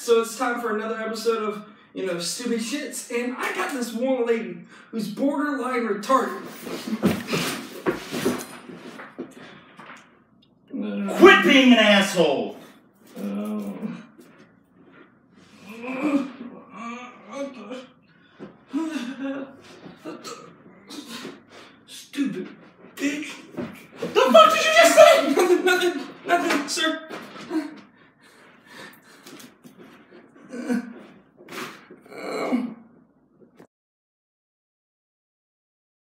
So it's time for another episode of, Stupid Shits. And I got this one lady who's borderline retarded. Quit being an asshole!